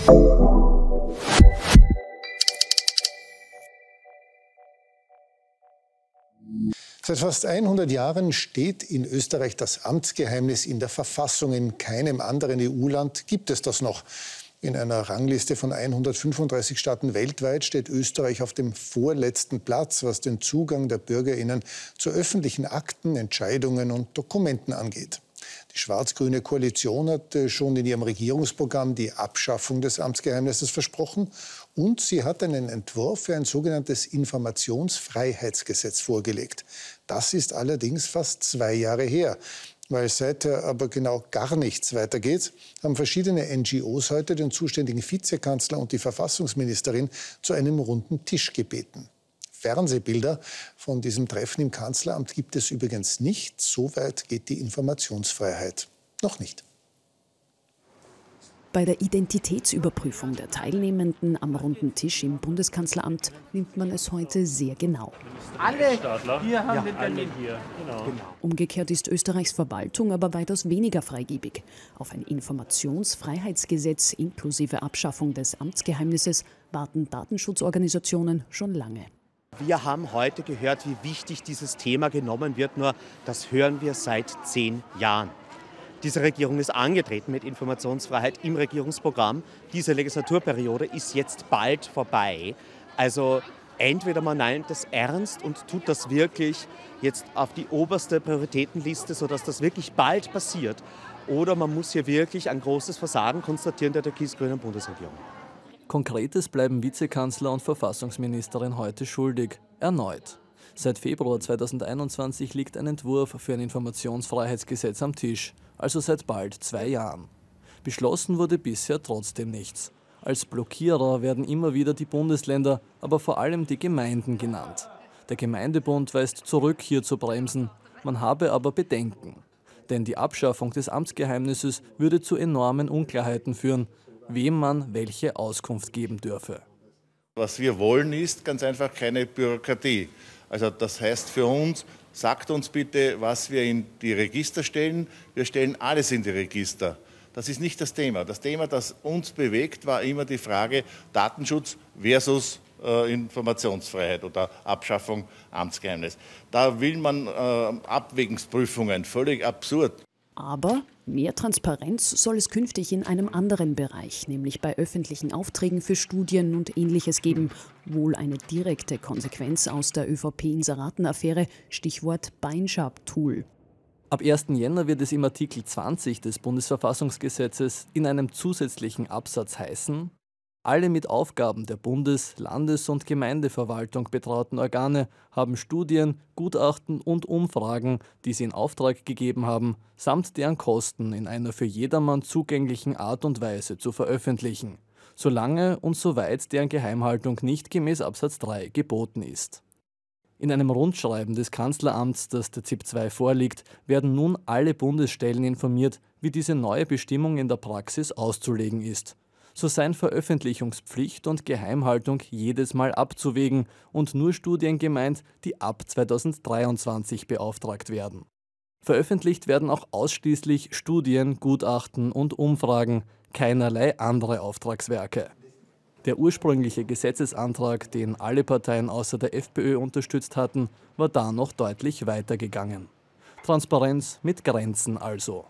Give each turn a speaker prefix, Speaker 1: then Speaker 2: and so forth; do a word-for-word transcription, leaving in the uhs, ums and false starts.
Speaker 1: Seit fast hundert Jahren steht in Österreich das Amtsgeheimnis in der Verfassung. In keinem anderen E U-Land gibt es das noch. In einer Rangliste von hundertfünfunddreißig Staaten weltweit steht Österreich auf dem vorletzten Platz, was den Zugang der BürgerInnen zu öffentlichen Akten, Entscheidungen und Dokumenten angeht. Die schwarz-grüne Koalition hat schon in ihrem Regierungsprogramm die Abschaffung des Amtsgeheimnisses versprochen und sie hat einen Entwurf für ein sogenanntes Informationsfreiheitsgesetz vorgelegt. Das ist allerdings fast zwei Jahre her. Weil seither aber genau gar nichts weitergeht, haben verschiedene N G Os heute den zuständigen Vizekanzler und die Verfassungsministerin zu einem runden Tisch gebeten. Fernsehbilder von diesem Treffen im Kanzleramt gibt es übrigens nicht. So weit geht die Informationsfreiheit noch nicht.
Speaker 2: Bei der Identitätsüberprüfung der Teilnehmenden am runden Tisch im Bundeskanzleramt nimmt man es heute sehr genau.
Speaker 3: Alle hier haben den Termin. Hier. Genau.
Speaker 2: Umgekehrt ist Österreichs Verwaltung aber weitaus weniger freigebig. Auf ein Informationsfreiheitsgesetz inklusive Abschaffung des Amtsgeheimnisses warten Datenschutzorganisationen schon lange.
Speaker 4: Wir haben heute gehört, wie wichtig dieses Thema genommen wird, nur das hören wir seit zehn Jahren. Diese Regierung ist angetreten mit Informationsfreiheit im Regierungsprogramm. Diese Legislaturperiode ist jetzt bald vorbei. Also entweder man meint das ernst und tut das wirklich jetzt auf die oberste Prioritätenliste, sodass das wirklich bald passiert, oder man muss hier wirklich ein großes Versagen konstatieren der türkis-grünen Bundesregierung.
Speaker 5: Konkretes bleiben Vizekanzler und Verfassungsministerin heute schuldig. Erneut. Seit Februar zweitausendeinundzwanzig liegt ein Entwurf für ein Informationsfreiheitsgesetz am Tisch, also seit bald zwei Jahren. Beschlossen wurde bisher trotzdem nichts. Als Blockierer werden immer wieder die Bundesländer, aber vor allem die Gemeinden genannt. Der Gemeindebund weist zurück, hier zu bremsen. Man habe aber Bedenken. Denn die Abschaffung des Amtsgeheimnisses würde zu enormen Unklarheiten führen, wem man welche Auskunft geben dürfe.
Speaker 6: Was wir wollen, ist ganz einfach keine Bürokratie. Also das heißt für uns, sagt uns bitte, was wir in die Register stellen. Wir stellen alles in die Register. Das ist nicht das Thema. Das Thema, das uns bewegt, war immer die Frage Datenschutz versus äh, Informationsfreiheit oder Abschaffung Amtsgeheimnis. Da will man äh, Abwägungsprüfungen, völlig absurd.
Speaker 2: Aber mehr Transparenz soll es künftig in einem anderen Bereich, nämlich bei öffentlichen Aufträgen für Studien und Ähnliches geben. Wohl eine direkte Konsequenz aus der ÖVP-Inseraten-Affäre, Stichwort Beinschab-Tool.
Speaker 5: Ab ersten Jänner wird es im Artikel zwanzig des Bundesverfassungsgesetzes in einem zusätzlichen Absatz heißen: Alle mit Aufgaben der Bundes-, Landes- und Gemeindeverwaltung betrauten Organe haben Studien, Gutachten und Umfragen, die sie in Auftrag gegeben haben, samt deren Kosten in einer für jedermann zugänglichen Art und Weise zu veröffentlichen, solange und soweit deren Geheimhaltung nicht gemäß Absatz drei geboten ist. In einem Rundschreiben des Kanzleramts, das der Z I P zwei vorliegt, werden nun alle Bundesstellen informiert, wie diese neue Bestimmung in der Praxis auszulegen ist. So seien Veröffentlichungspflicht und Geheimhaltung jedes Mal abzuwägen und nur Studien gemeint, die ab zweitausenddreiundzwanzig beauftragt werden. Veröffentlicht werden auch ausschließlich Studien, Gutachten und Umfragen, keinerlei andere Auftragswerke. Der ursprüngliche Gesetzesantrag, den alle Parteien außer der FPÖ unterstützt hatten, war da noch deutlich weitergegangen. Transparenz mit Grenzen also.